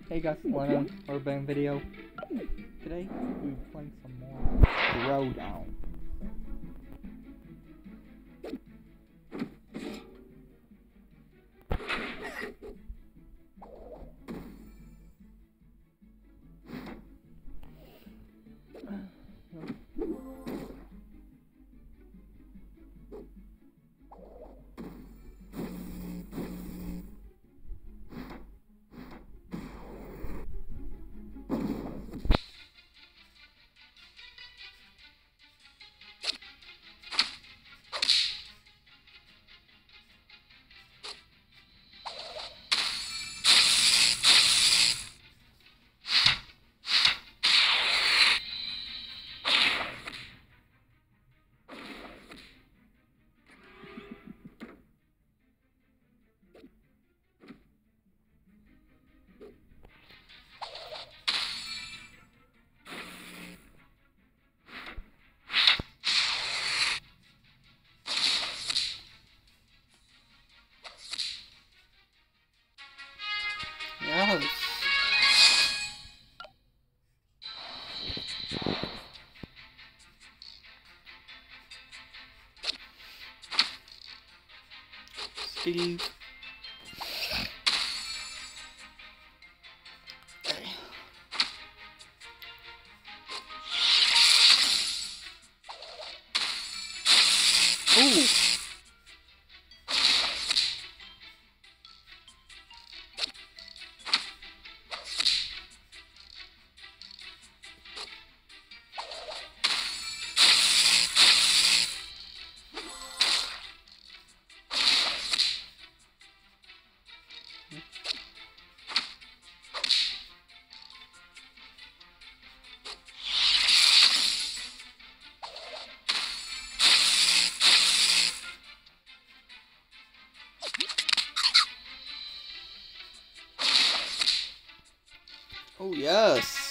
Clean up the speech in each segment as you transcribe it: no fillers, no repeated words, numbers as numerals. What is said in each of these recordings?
Hey guys, wanna urban video? Today we're playing some more Throwdown. Yes. Steve. Okay. Ooh. Oh yes.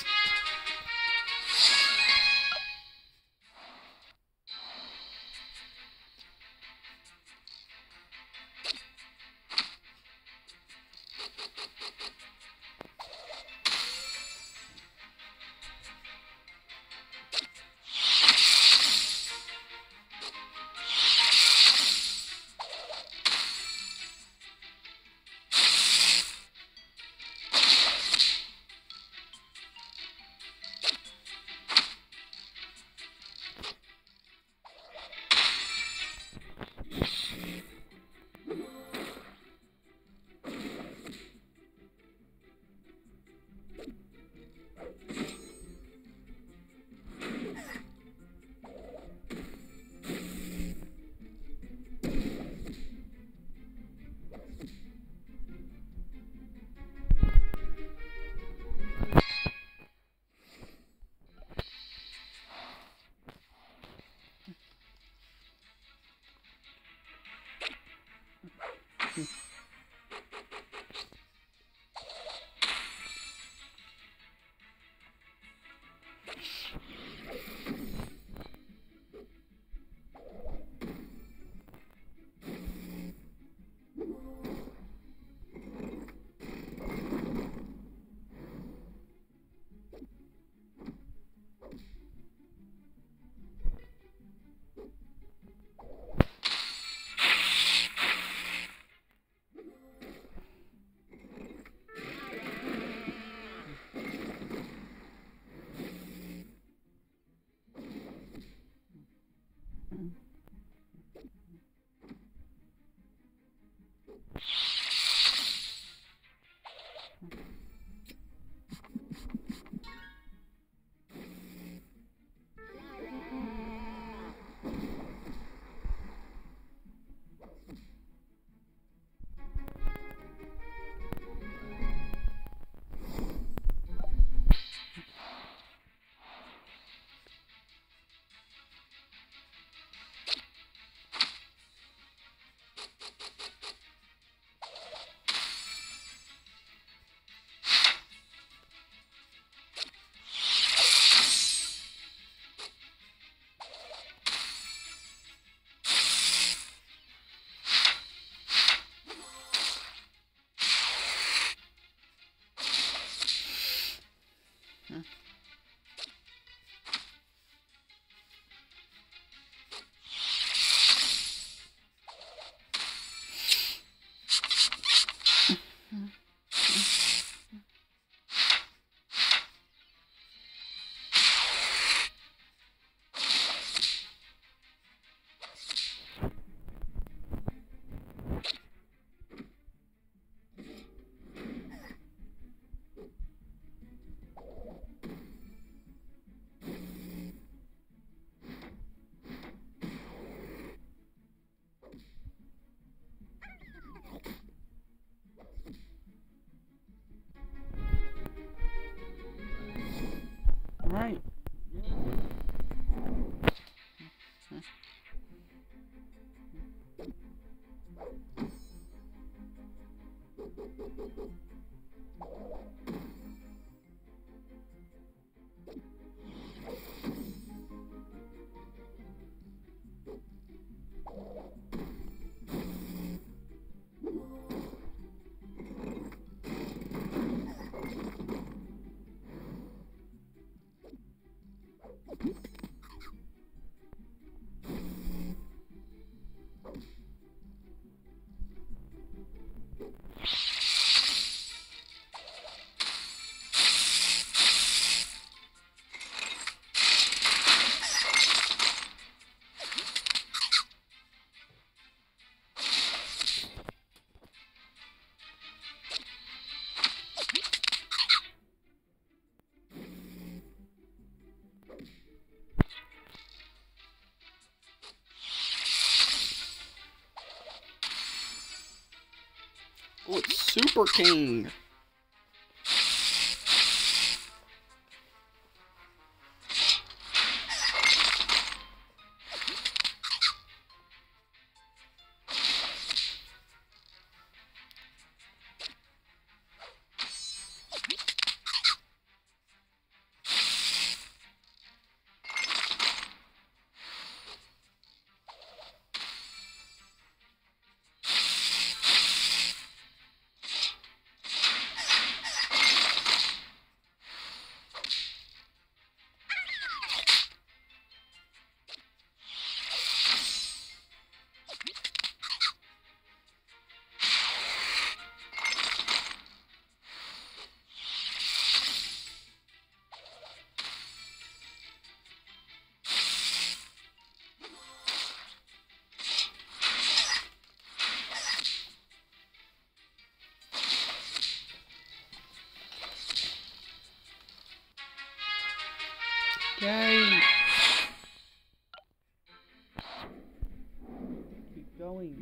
Oh, it's Super King! Yay! Keep going.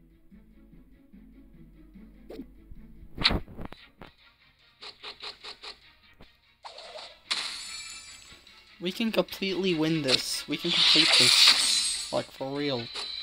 We can completely win this. We can complete this. Like, for real.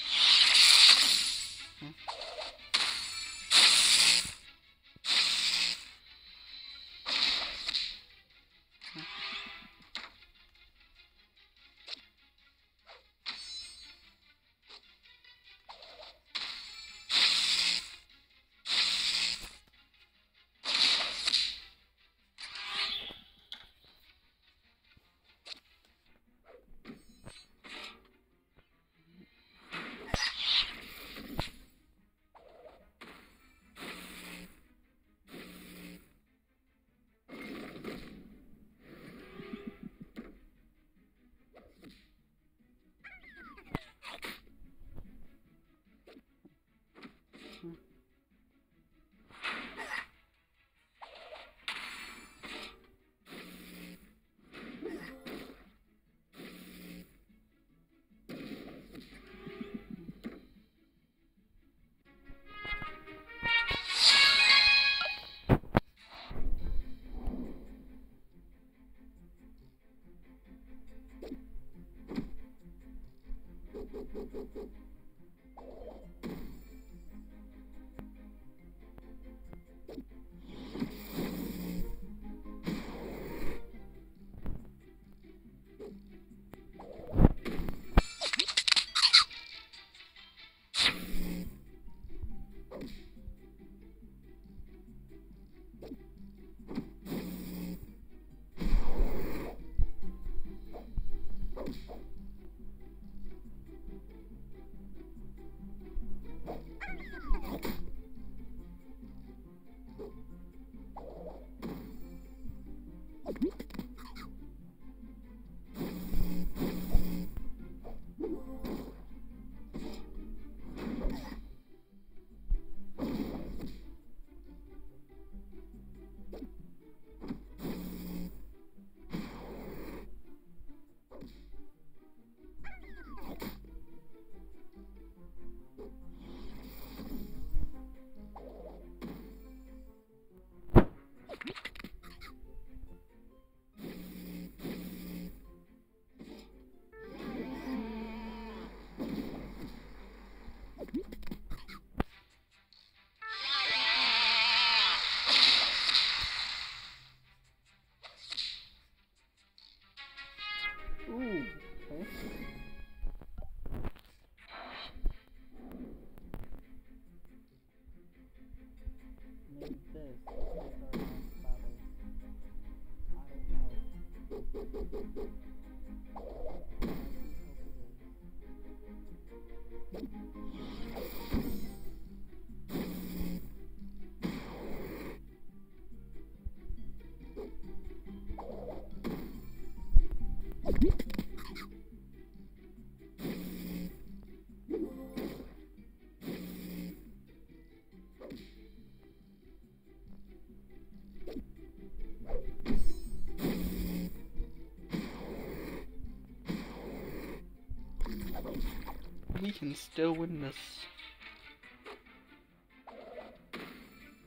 Ooh, okay. Maybe this is our next battle. I don't know. We can still win this.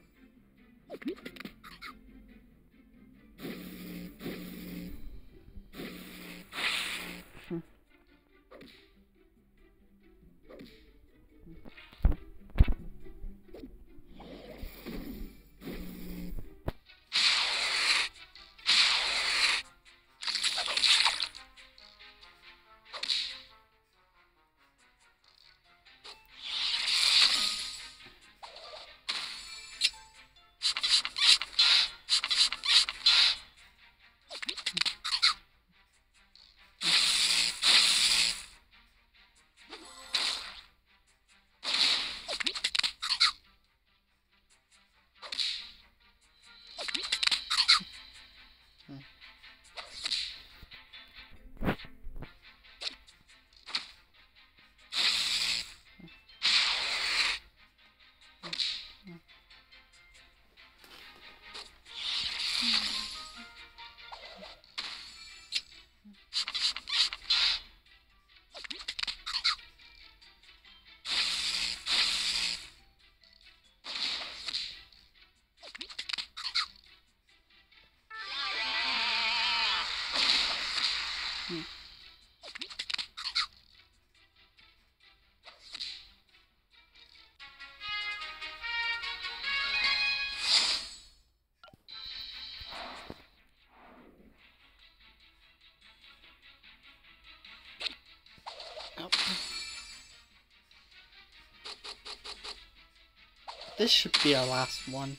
This should be our last one.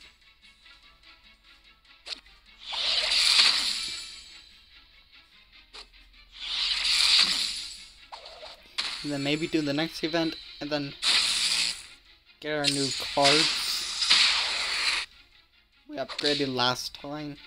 And then maybe do the next event, and then get our new cards we upgraded last time.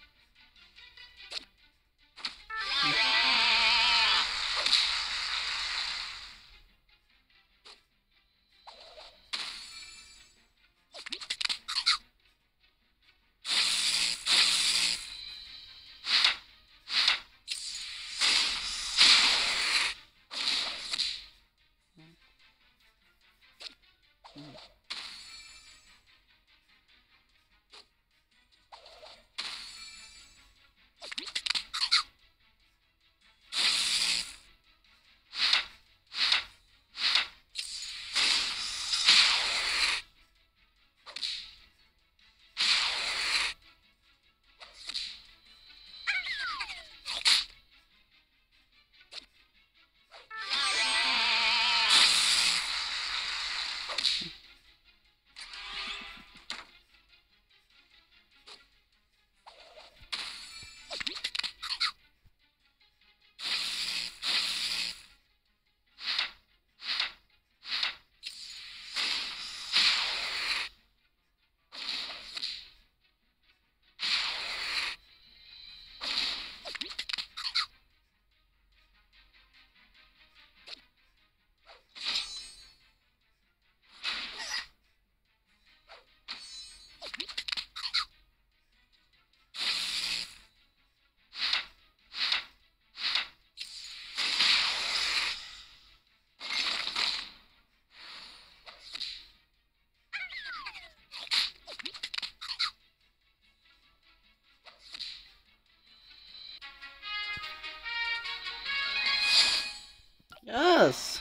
Yes!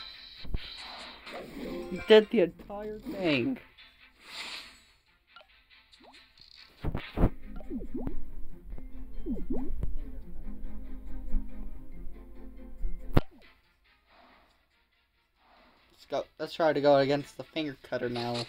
You did the entire thing. Let's go. Let's try to go against the finger cutter now.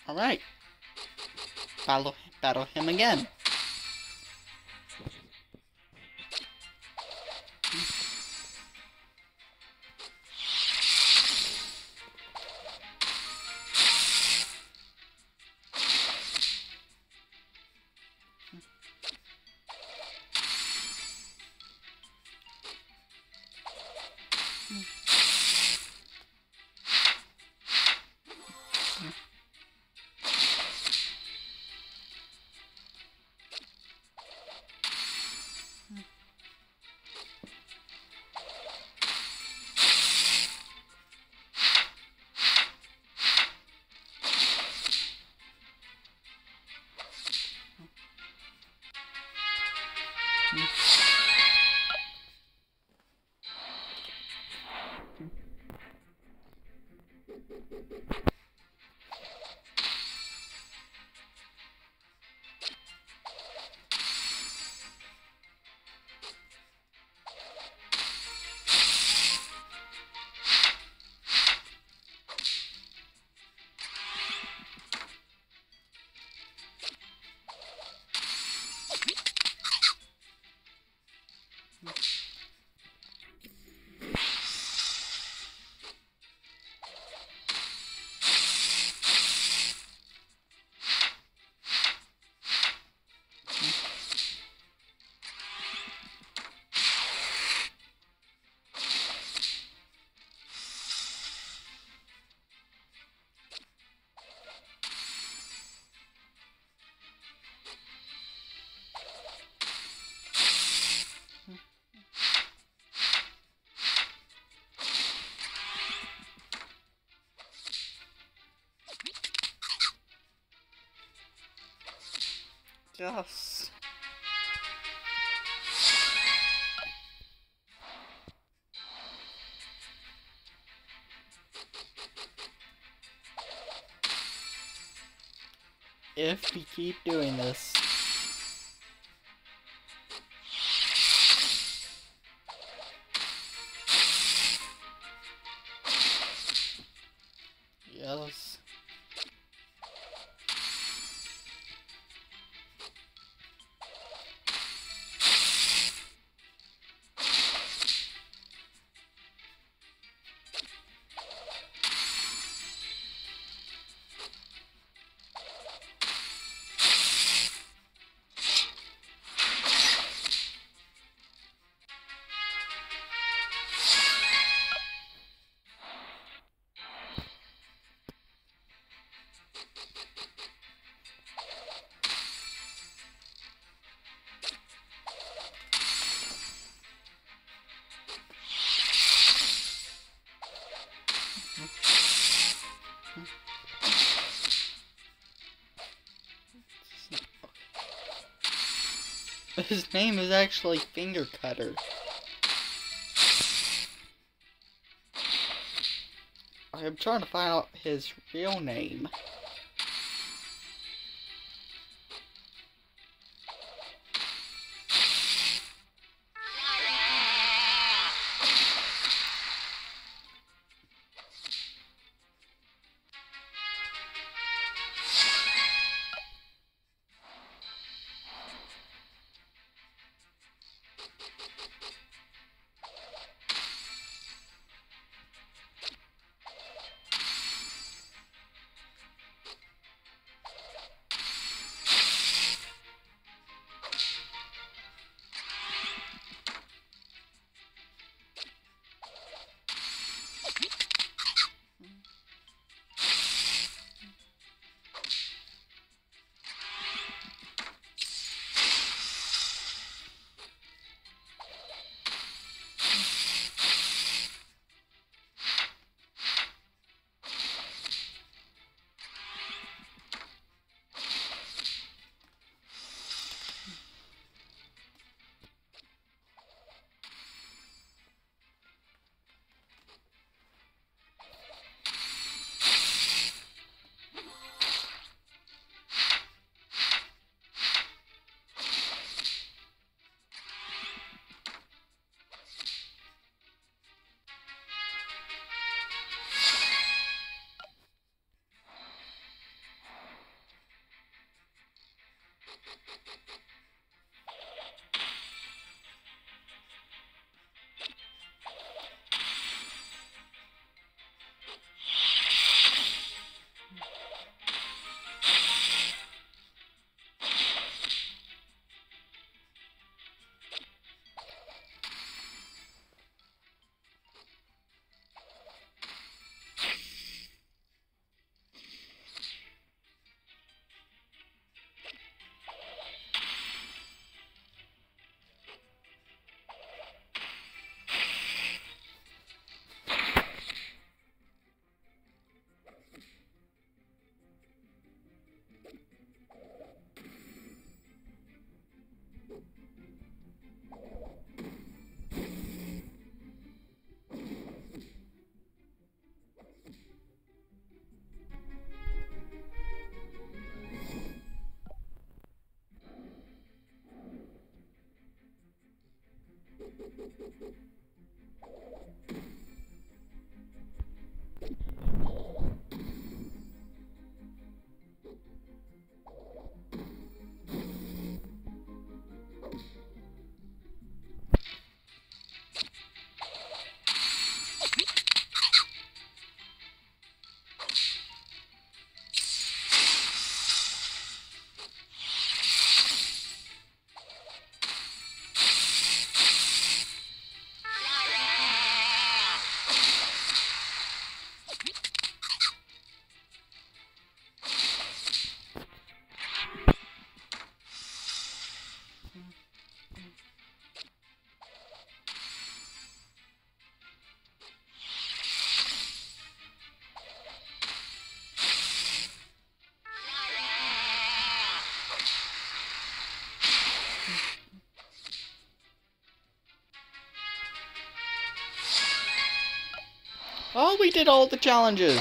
Alright. Battle him again. Yes. If we keep doing this. Yes. His name is actually Finger Cutter. I'm trying to find out his real name. Oh, we did all the challenges!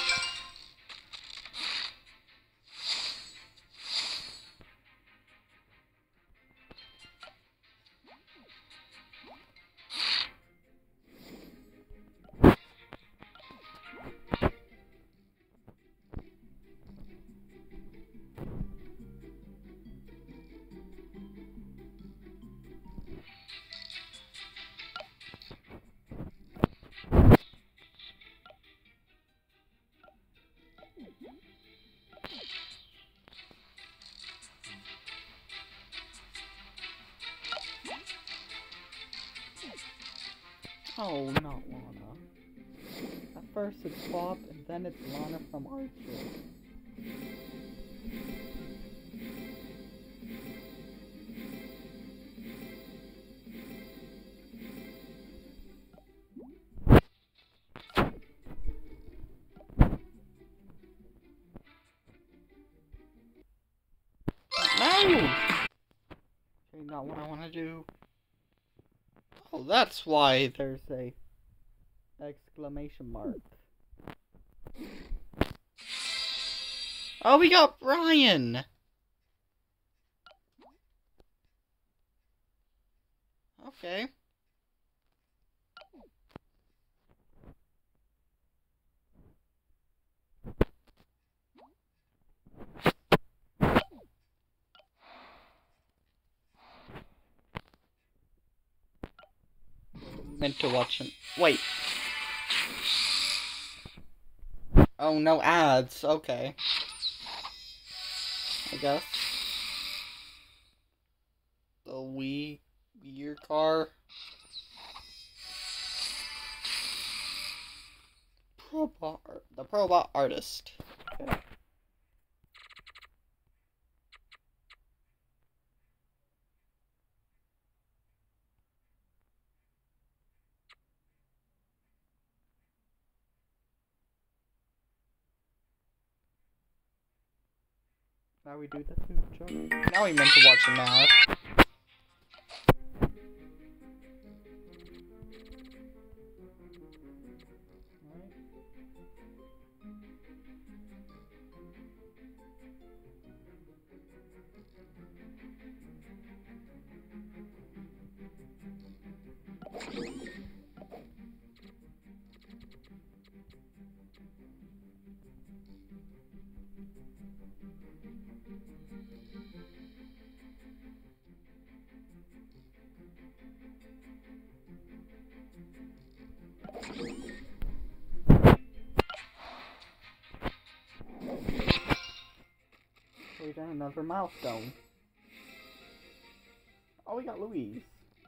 Oh, not Lana. At first it's Bob, and then it's Lana from Archer. No! Okay, not what I want to do. Oh, that's why there's a exclamation mark. Oh, we got Brian! Okay. Meant to watch him. Wait. Oh, no ads. Okay. I guess. The Wii Gear car. The Probot Artist. Okay. Now we do the food joke. Now we meant to watch the math. We got another milestone. Oh, we got Louise.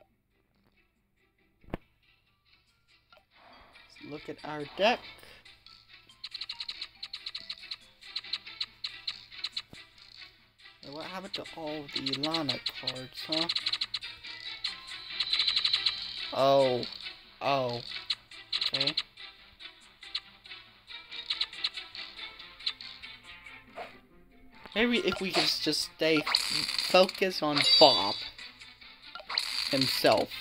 Let's look at our deck. Hey, what happened to all the Lana cards, huh? Oh. Oh. Okay. Maybe if we could just stay focused on Bob himself.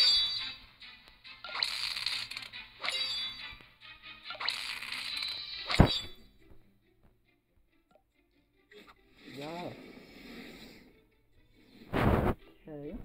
Yeah. Okay.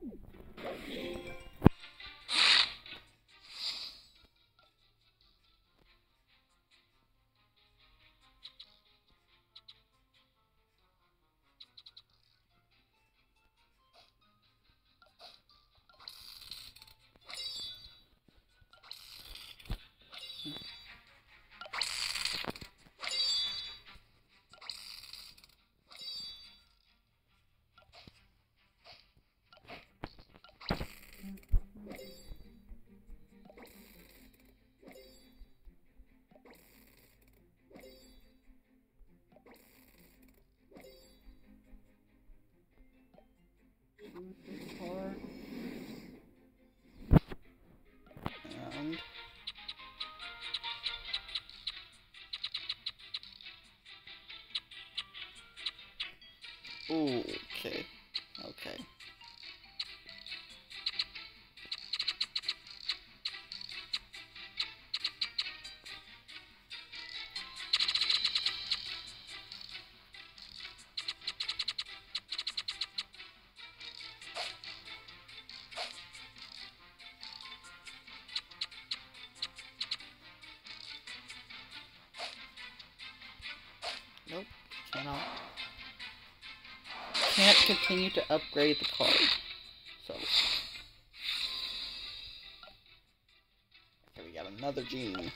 Choose this card. And ooh, okay. Okay. cannot can't continue to upgrade the card. So okay, we got another gene.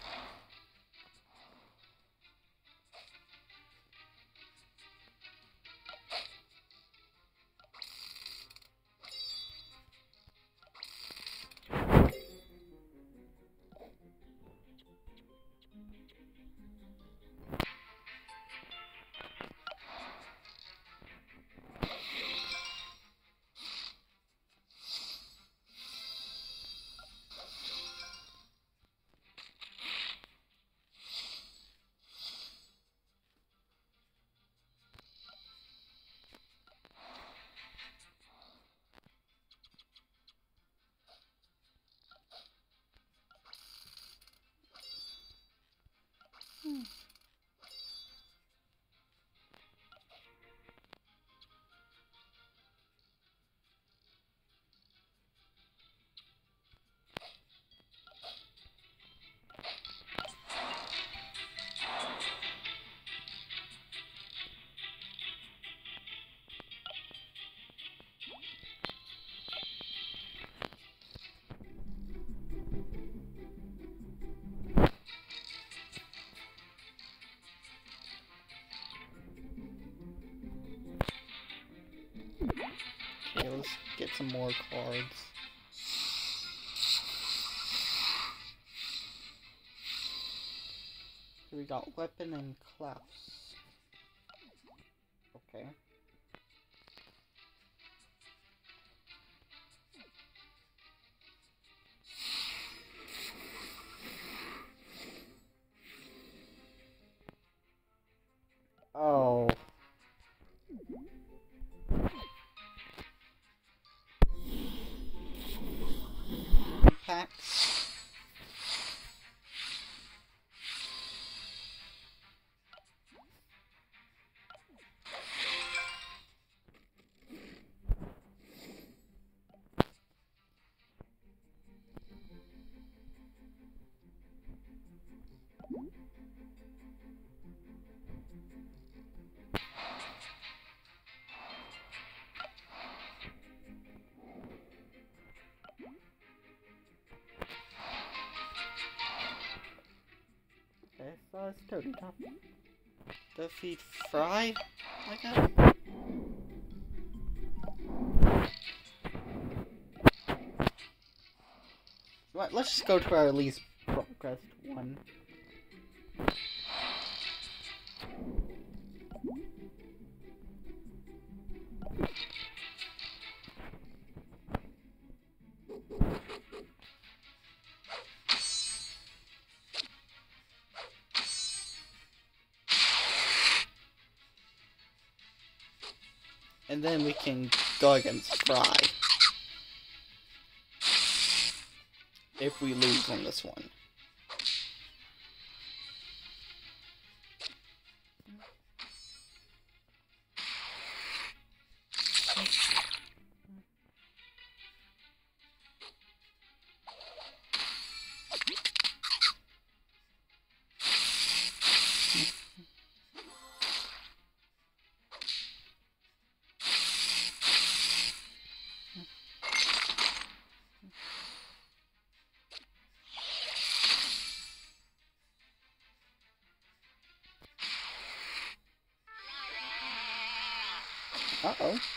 Okay, let's get some more cards. So we got weapon and class. Okay. Oh. Packs. Okay, so it's Toady Top. Defeat Fry? Okay. Right, let's just go to our least progressed one. And then we can go against Fry. If we lose on this one. Uh-oh.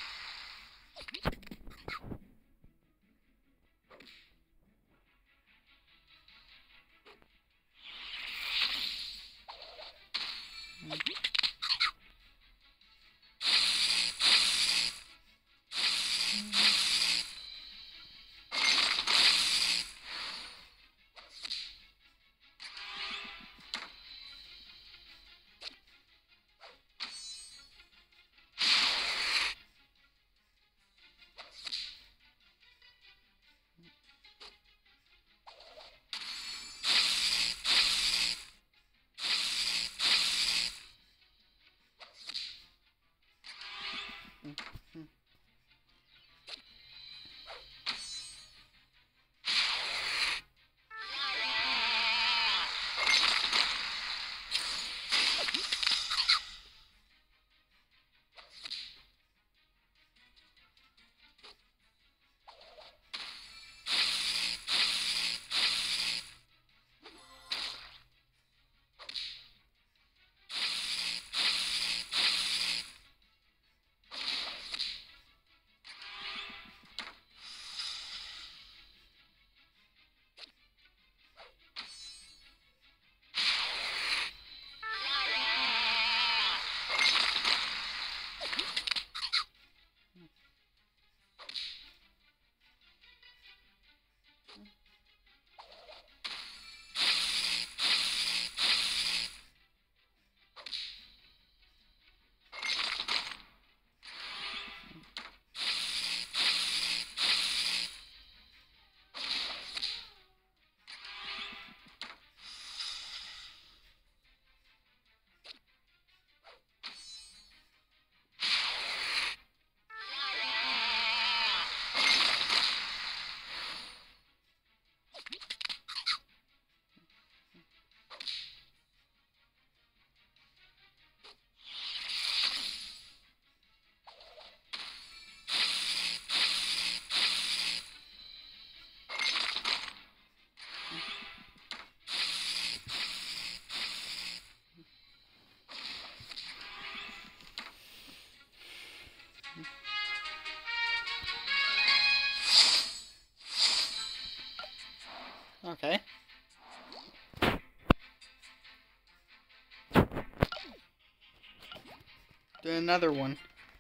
Do another one.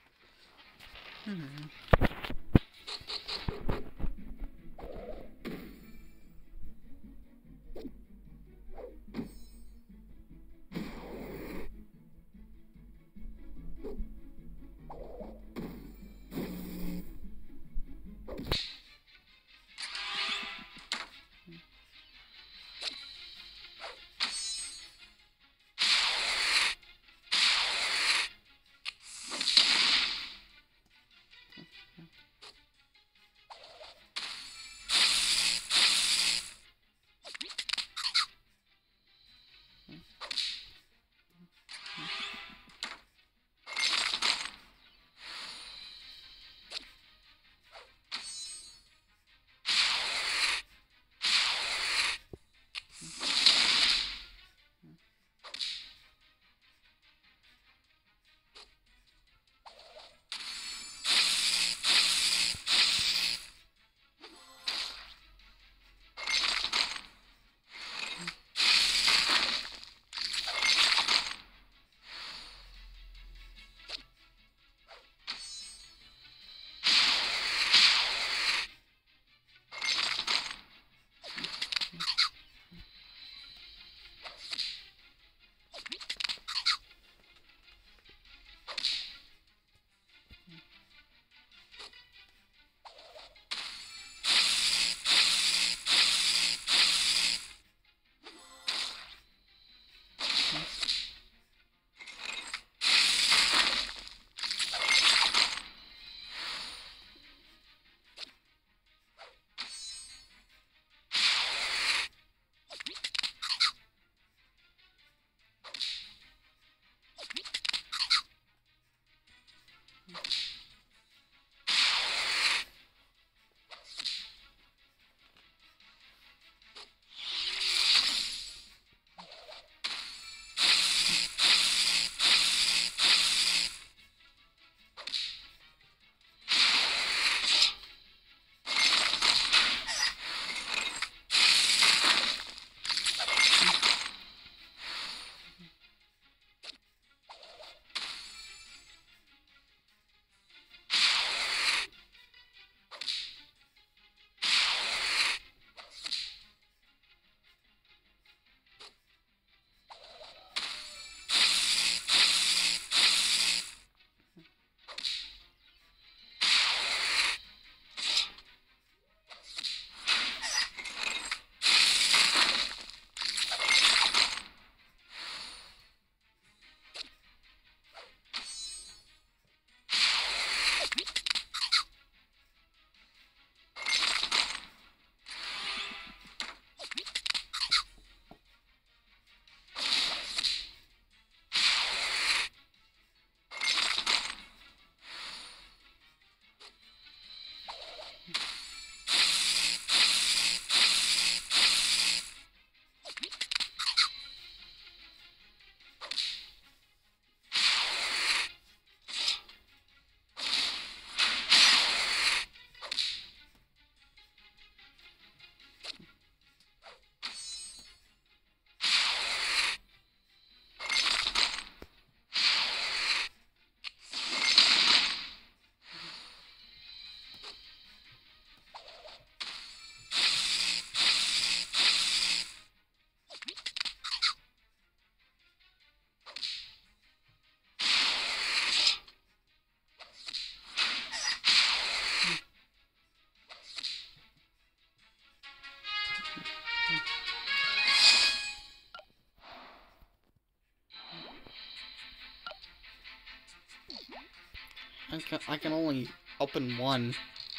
I can only open one,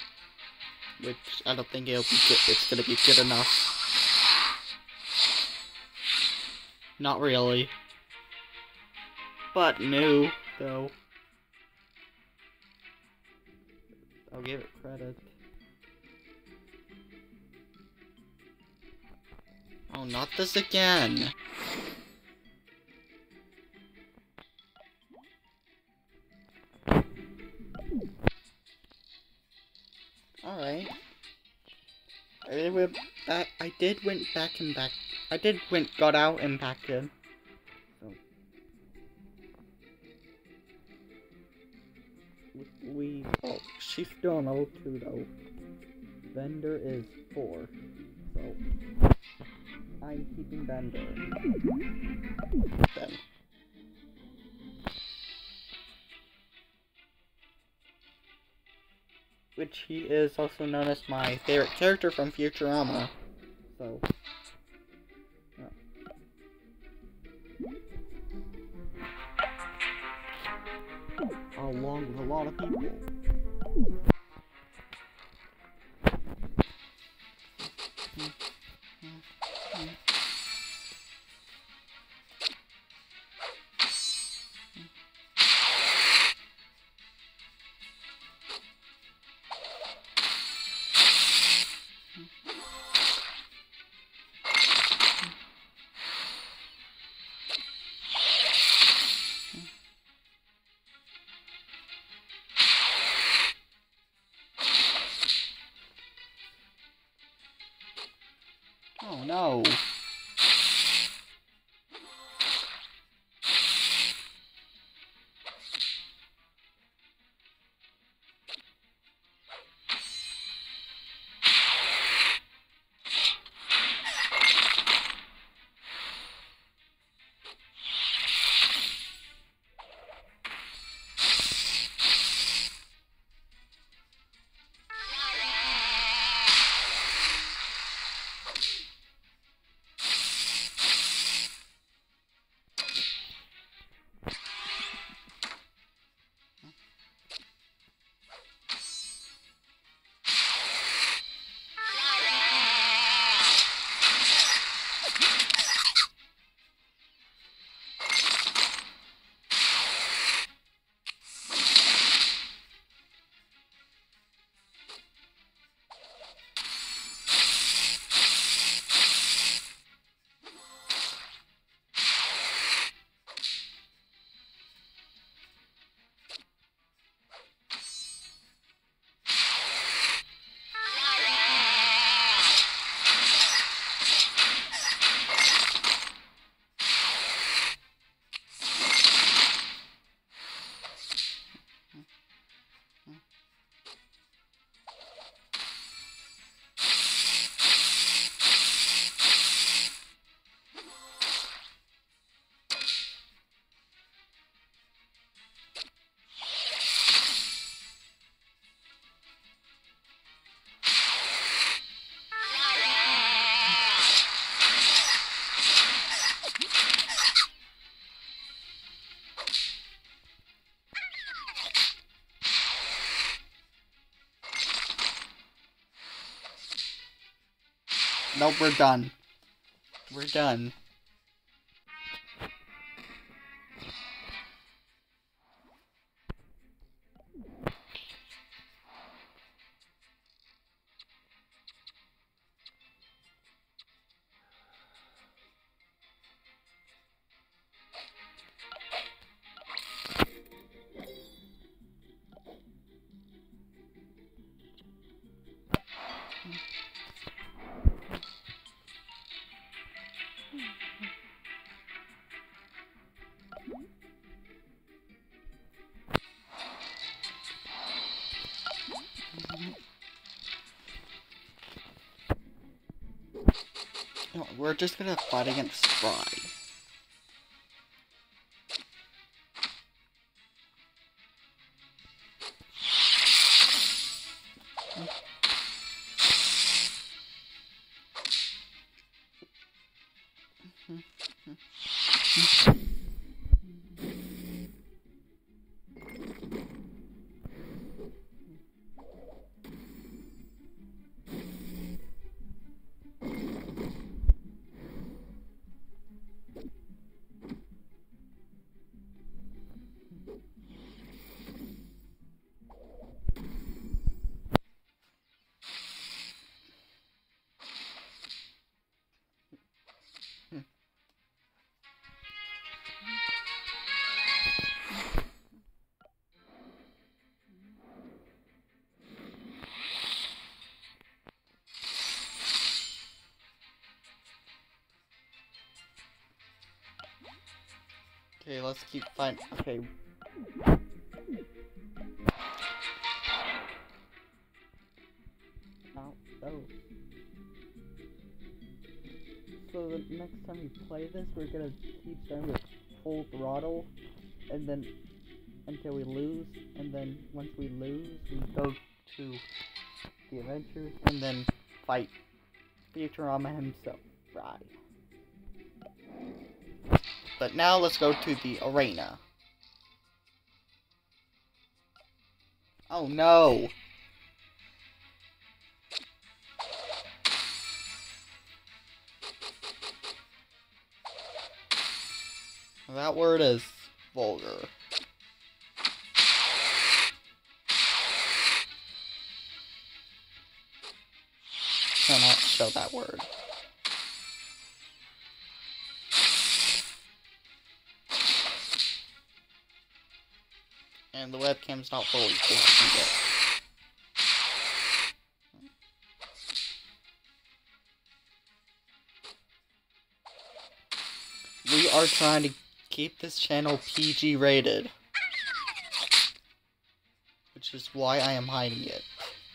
which I don't think it's gonna be good enough. Not really. But new, though. I'll give it credit. Oh, not this again. Alright. I did went back and back. Got out and back in. So. Oh, she's still on level 2 though. Bender is 4. So I'm keeping Bender. Then. Which he is also known as my favorite character from Futurama. So along with a lot of people. Oh no. Nope, we're done. We're done. No, we're just gonna fight against Spry. Okay, let's keep fighting. Okay. play this, we're gonna keep starting with full throttle, and then until we lose, and then once we lose, we go to the adventures, and then fight Futurama himself, Fry. But now let's go to the arena. Oh no! That word is vulgar. Cannot show that word. And the webcam's not fully fixed yet. We are trying to keep this channel PG rated, which is why I am hiding it.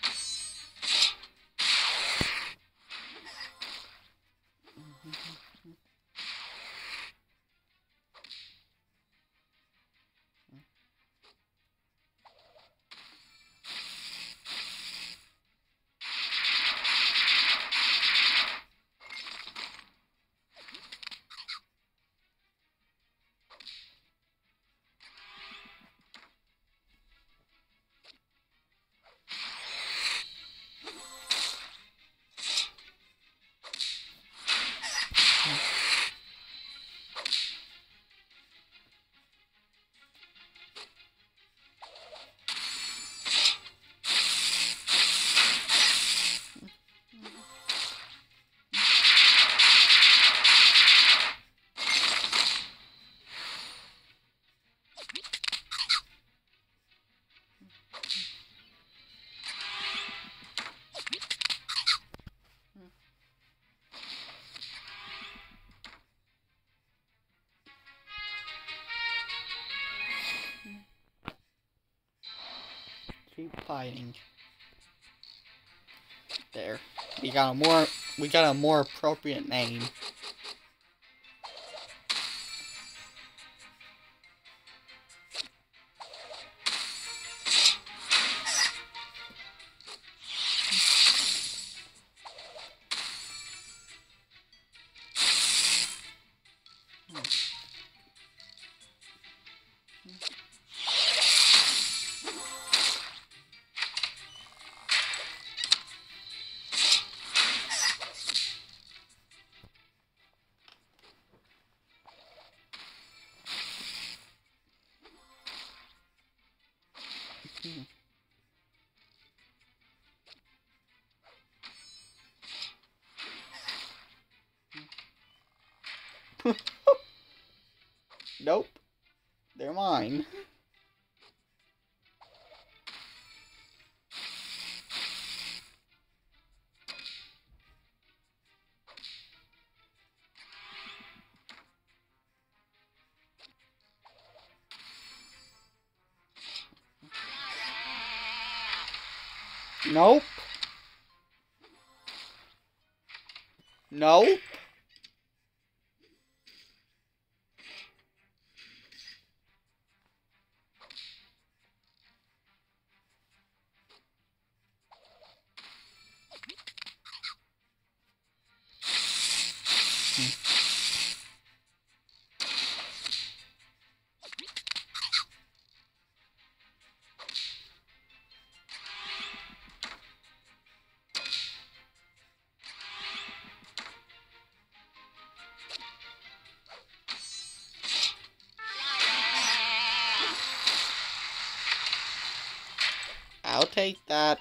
Keep fighting. There. We got a more appropriate name. Nope. They're mine. Nope. Nope. I'll take that.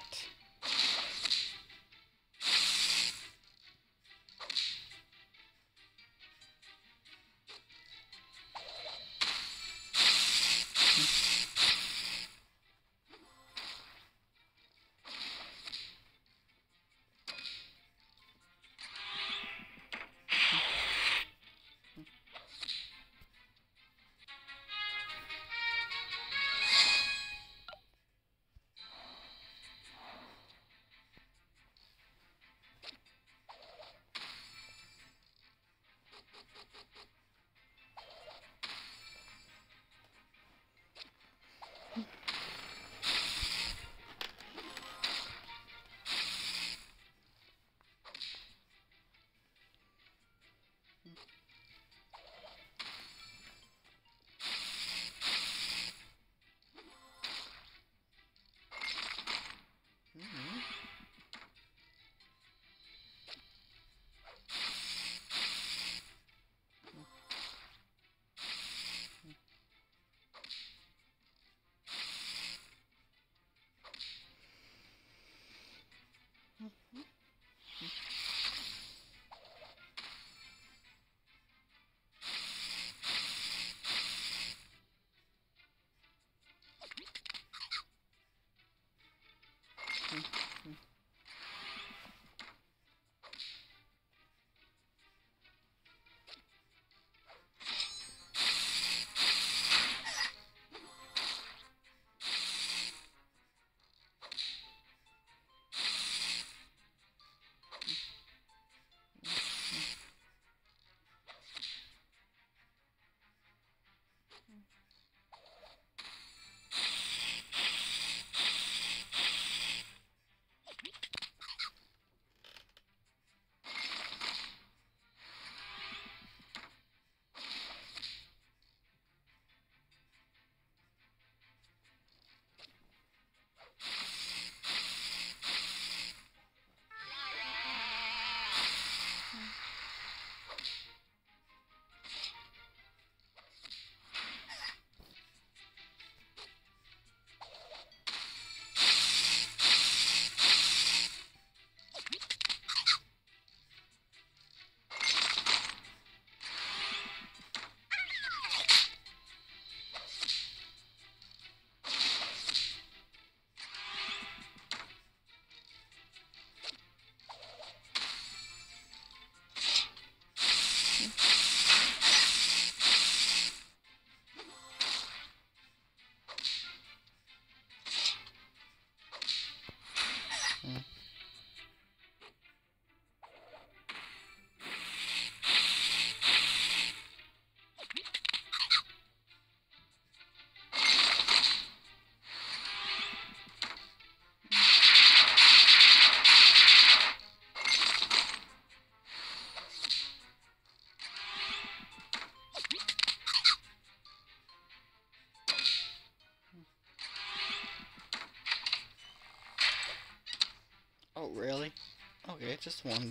Oh, really? Okay, just one.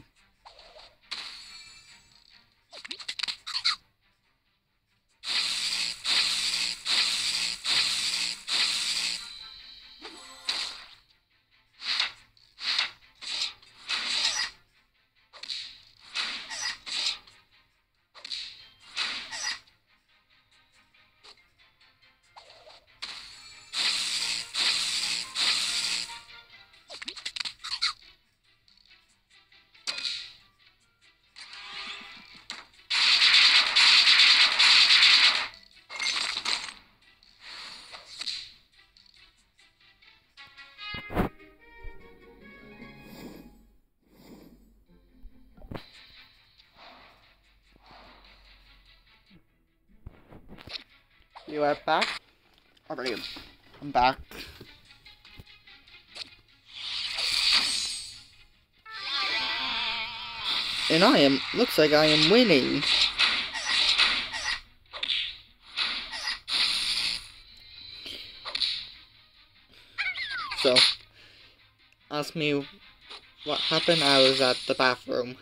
You are back? Alright, I'm back. And looks like I am winning. So, ask me what happened. I was at the bathroom.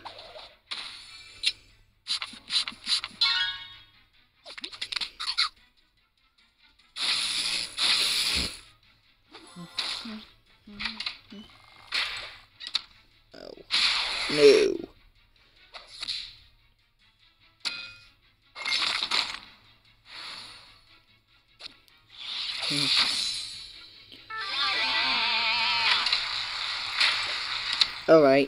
Oh, no. Alright.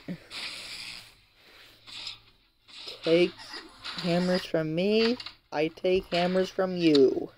Take hammers from me, I take hammers from you.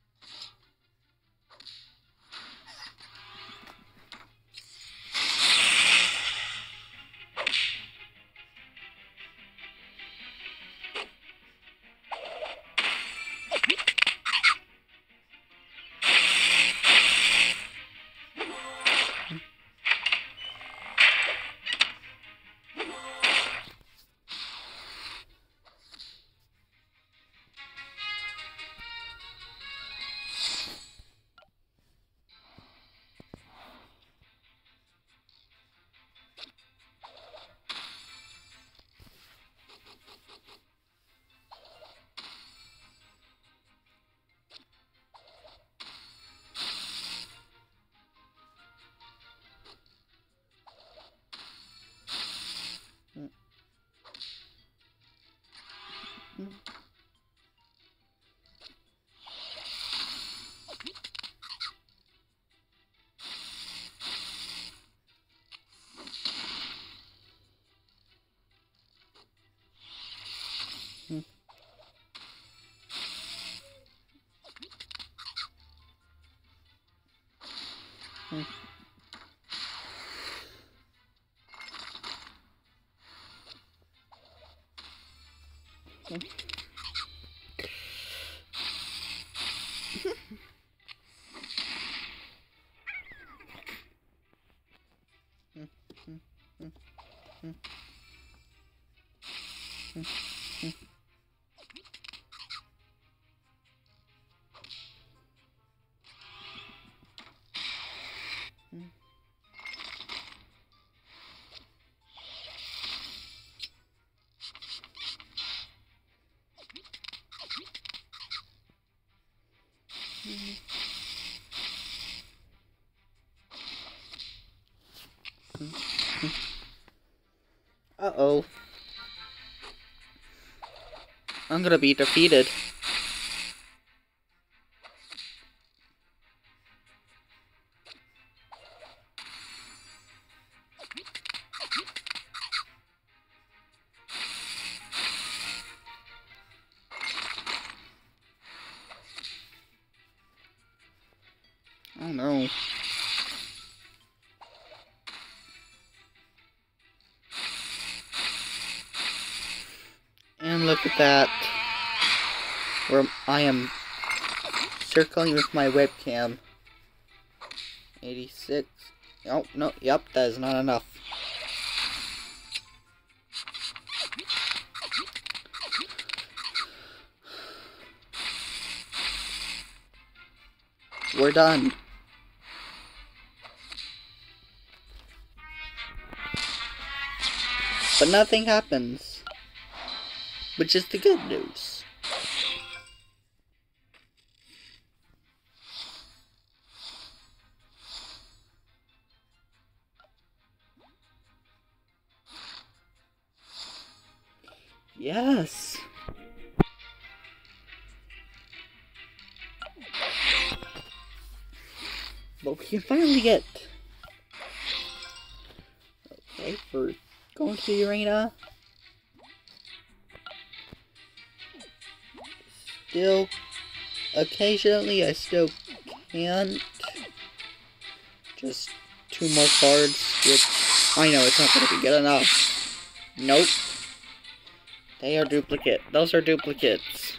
Uh-oh. I'm gonna be defeated. Oh no. And look at that. Where I am circling with my webcam. 86. Oh, no, yep, that is not enough. We're done. but nothing happens, which is the good news. Yes. But we can finally get... Okay, we're going to the arena. Still, occasionally I still can't. Just 2 more cards, which I know it's not going to be good enough. Nope. They are duplicate. Those are duplicates.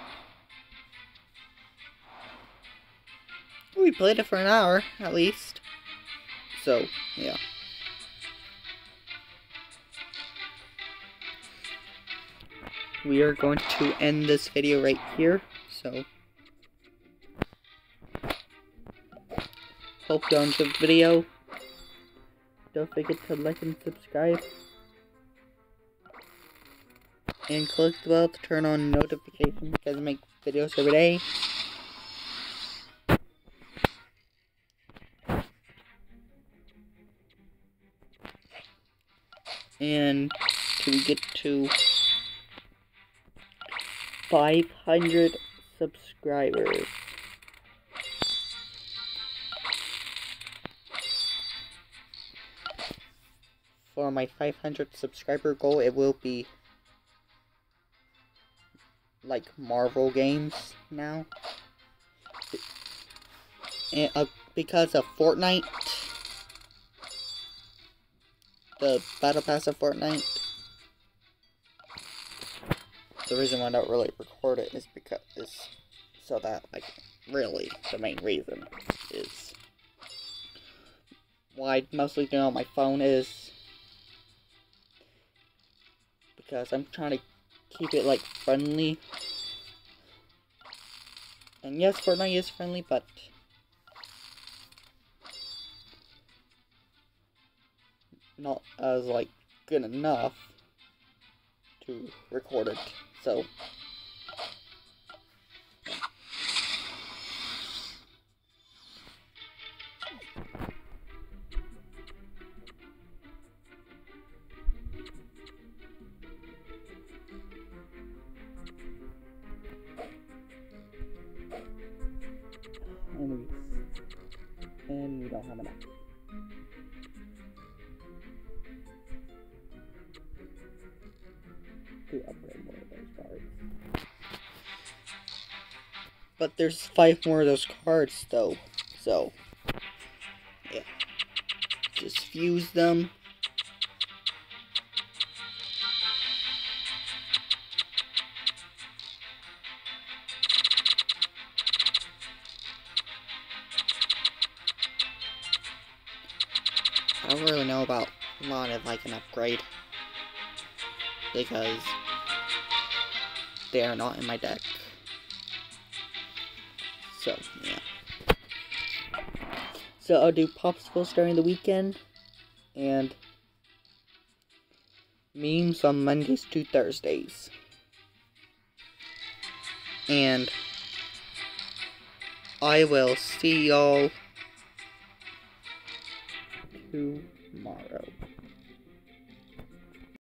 We played it for an hour, at least. So, yeah. We are going to end this video right here, so... Hope you enjoyed the video. Don't forget to like and subscribe. And click the bell to turn on notifications because I make videos every day. And till we get to 500 subscribers. For my 500 subscriber goal, it will be like Marvel games now. And because of Fortnite, the Battle Pass of Fortnite. The reason why I don't really record it is because so that, like, really the main reason is why I mostly do it on my phone is because I'm trying to keep it, like, friendly. And yes, Fortnite is friendly, but not as, like, good enough to record it, so. And we don't have enough. To upgrade more of those cards. But there's 5 more of those cards though, so yeah. Just fuse them. I don't really know about a lot if I can upgrade because they are not in my deck. So, yeah. So I'll do popsicles during the weekend and memes on Mondays to Thursdays. And I will see y'all tomorrow.